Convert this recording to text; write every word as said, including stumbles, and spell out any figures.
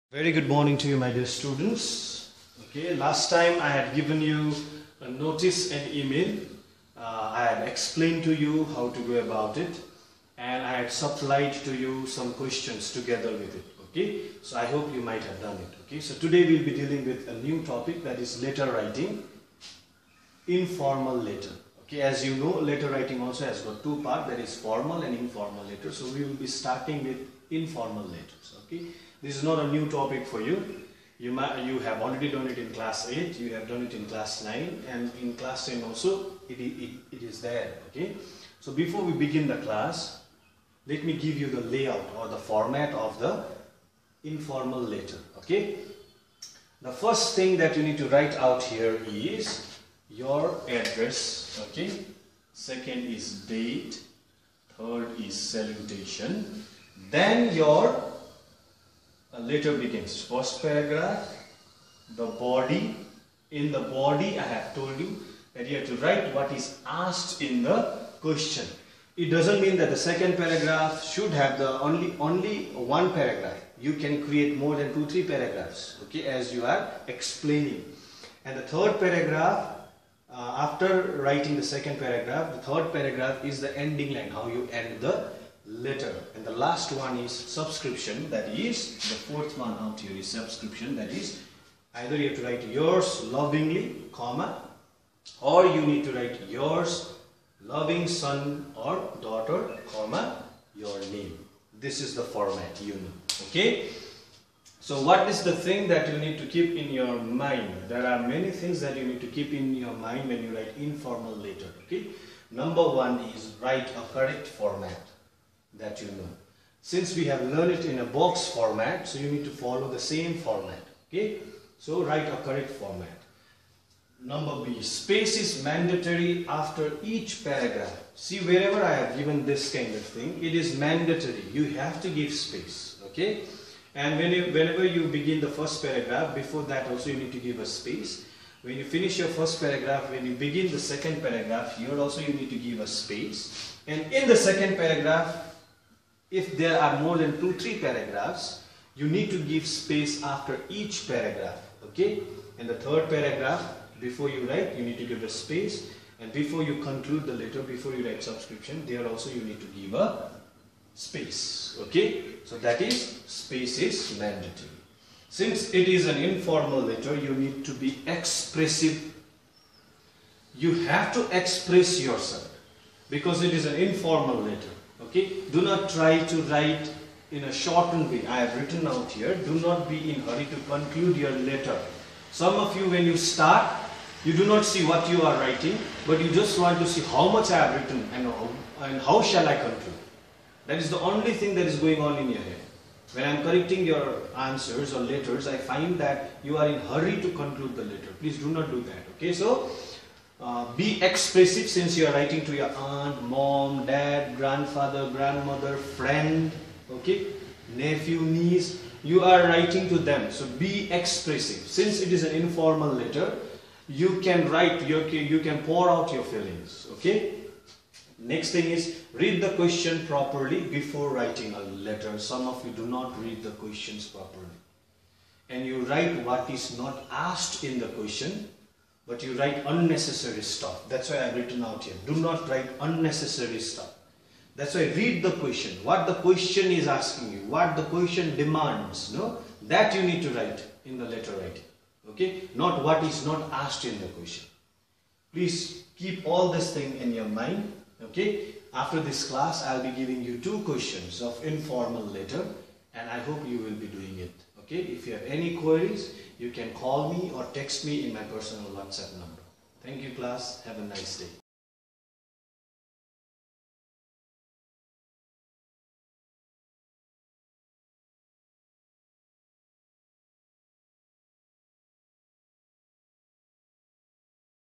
Very good morning to you, my dear students. Okay, last time I had given you a notice and email. Uh, I had explained to you how to go about it, and I had supplied to you some questions together with it. Okay, so I hope you might have done it. Okay, so today we'll be dealing with a new topic, that is letter writing, informal letter. Okay, as you know, letter writing also has got two parts, that is formal and informal letter. So we will be starting with informal letters. Okay. This is not a new topic for you. You might, you have already done it in class eight, you have done it in class nine, and in class ten also it, it, it is there. Okay. So before we begin the class, let me give you the layout or the format of the informal letter. Okay. The first thing that you need to write out here is your address. Okay. Second is date. Third is salutation. Then your a letter begins. First paragraph, the body. In the body, I have told you that you have to write what is asked in the question. It doesn't mean that the second paragraph should have the only only one paragraph. You can create more than two, three paragraphs. Okay, as you are explaining. And the third paragraph, uh, after writing the second paragraph, the third paragraph is the ending line. How you end the letter. And the last one is subscription, that is the fourth one out here is subscription, that is either you have to write yours lovingly, comma, or you need to write yours loving son or daughter, comma, your name. This is the format, you know. Okay, so what is the thing that you need to keep in your mind? There are many things that you need to keep in your mind when you write informal letter. Okay, number one is write a correct format that you know. Since we have learned it in a box format, so you need to follow the same format. Okay, so write a correct format. Number B, space is mandatory after each paragraph. See, wherever I have given this kind of thing, it is mandatory. You have to give space. Okay, and when you, whenever you begin the first paragraph, before that also you need to give a space. When you finish your first paragraph, when you begin the second paragraph, here also you need to give a space. And in the second paragraph, if there are more than two, three paragraphs, you need to give space after each paragraph. Okay? And the third paragraph, before you write, you need to give a space. And before you conclude the letter, before you write subscription, there also you need to give a space. Okay? So that is, space is mandatory. Since it is an informal letter, you need to be expressive. You have to express yourself because it is an informal letter. Okay, do not try to write in a shortened way. I have written out here, do not be in hurry to conclude your letter. Some of you, when you start, you do not see what you are writing, but you just want to see how much I have written and how, and how shall I conclude. That is the only thing that is going on in your head. When I am correcting your answers or letters, I find that you are in hurry to conclude the letter. Please do not do that. Okay, so Uh, be expressive since you are writing to your aunt, mom, dad, grandfather, grandmother, friend, okay, nephew, niece. You are writing to them, so be expressive. Since it is an informal letter, you can write, you can, you can pour out your feelings. Okay. Next thing is read the question properly before writing a letter. Some of you do not read the questions properly, and you write what is not asked in the question. But you write unnecessary stuff. That's why I've written out here. Do not write unnecessary stuff. That's why read the question. What the question is asking you. What the question demands. No? That you need to write in the letter writing. Okay? Not what is not asked in the question. Please keep all this thing in your mind. Okay? After this class, I'll be giving you two questions of informal letter. And I hope you will be doing it. Okay? If you have any queries, you can call me or text me in my personal WhatsApp number. Thank you, class. Have a nice day.